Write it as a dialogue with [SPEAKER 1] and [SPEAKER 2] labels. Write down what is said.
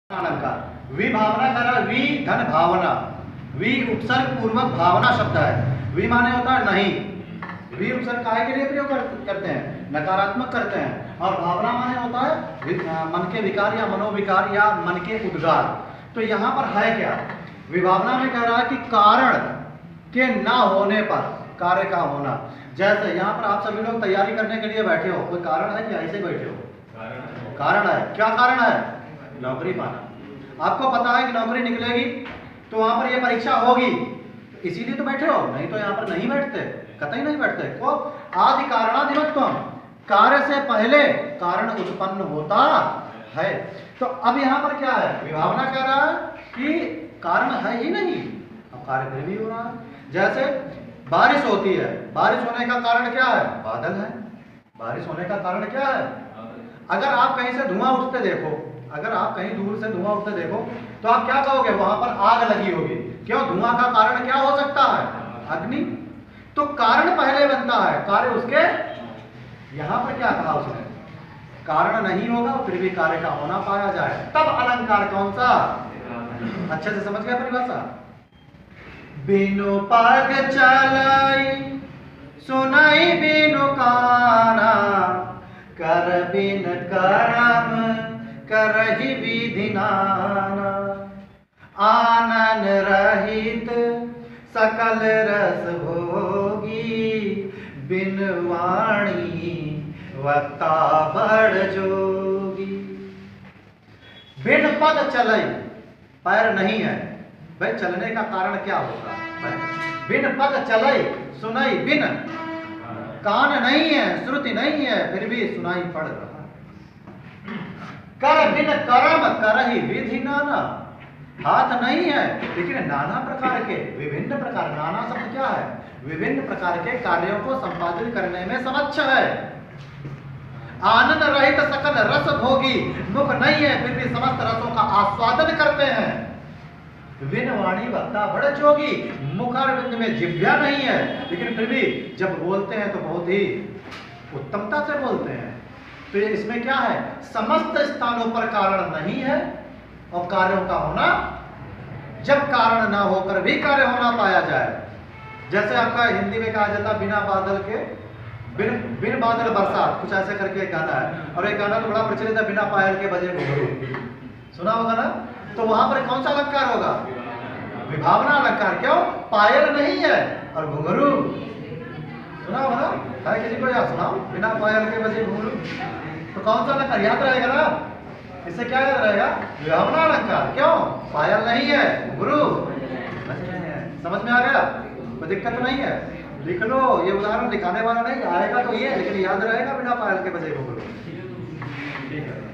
[SPEAKER 1] अलंकार विभावना करा वी धन भावना वी उपसर्ग पूर्वक भावना शब्द है। वी माने होता है नहीं, वी उपसर्ग काहे के लिए प्रयोग करते हैं, नकारात्मक करते हैं। और भावना माने होता है मन के विकार या मनोविकार या मन के उद्गार। तो यहाँ पर है क्या, विभावना में कह रहा है कि कारण के ना होने पर कार्य का होना। जैसे यहाँ पर आप सभी लोग तैयारी करने के लिए बैठे हो, कोई कारण है कि ऐसे बैठे हो? कारण है। क्या कारण है? नौकरी पाना। आपको पता है कि नौकरी निकलेगी तो वहां पर ये परीक्षा होगी, इसीलिए तो बैठे हो, नहीं तो यहाँ पर नहीं बैठते, कतई नहीं बैठते। को आदि कारणाधिमत्वम, कार्य से पहले कारण उत्पन्न होता है। तो अब यहाँ पर क्या है, विभावना कह रहा है कि कारण है ही नहीं, अब कार्य फिर भी हो रहा है। जैसे बारिश होती है, बारिश होने का कारण क्या है? बादल है। बारिश होने का कारण क्या है? अगर आप कहीं से धुआं उठते देखो, अगर आप कहीं दूर से धुआं उठते देखो तो आप क्या कहोगे? वहां पर आग लगी होगी। क्यों? धुआं का कारण क्या हो सकता है? अग्नि। तो कारण पहले बनता है, कार्य उसके। यहां पर क्या कहा उसने? कारण नहीं होगा फिर भी कार्य का होना पाया जाए, तब अलंकार कौन सा? अच्छे से समझ गया परिभाषा? बिनु पग चलाई सुनाई बिनु काना, कर बिन करम करहि विधि नाना, आनन रहित सकल रस भोगी, बिन वाणी वक्ता बड़ जोगी। बिन पद चलई, पैर नहीं है, भाई चलने का कारण क्या होगा? बिन पद चलई सुनाई, बिन कान नहीं है, श्रुति नहीं है, फिर भी सुनाई पड़ रहा। कर बिन करम करहि विधि नाना, हाथ नहीं है लेकिन नाना प्रकार के, विभिन्न प्रकार, नाना शब्द क्या है? विभिन्न प्रकार के कार्यों को संपादित करने में समक्ष है। आनंद रहित सकल रस भोगी, मुख नहीं है फिर भी समस्त रसों का आस्वादन करते हैं। बिन वाणी वक्ता बड़ जोगी, मुखारविंद में जिह्वा नहीं है लेकिन फिर भी जब बोलते हैं तो बहुत ही उत्तमता से बोलते हैं। तो इसमें क्या है? समस्त स्थानों पर कारण नहीं है और कार्यों का होना, जब कारण ना होकर भी कार्य होना पाया जाए। जैसे आपका हिंदी में कहा जाता है बिना बादल के, बिन बादल बरसात, कुछ ऐसे करके एक गाना है। और एक गाना तो बड़ा प्रचलित है, बिना पायल के बजे घुंघरू, सुना होगा ना? तो वहां पर कौन सा अलंकार होगा? विभावना अलंकार। क्यों? पायल नहीं है और घुंघरू, सुना होगा ना? है किसी को याद? सुनाओ, बिना पायल के बजे घुंघरू। तो कौन सा अलंकार याद रहेगा ना? इससे क्या याद रहेगा? विभावना अलंकार। क्यों? पायल नहीं है, घुंघरू। समझ में आ गया? कोई दिक्कत नहीं है, लिख लो। ये उदाहरण दिखाने वाला नहीं आएगा तो ये, लेकिन याद रहेगा बिना पायल के बजे घुंघरू। ठीक है।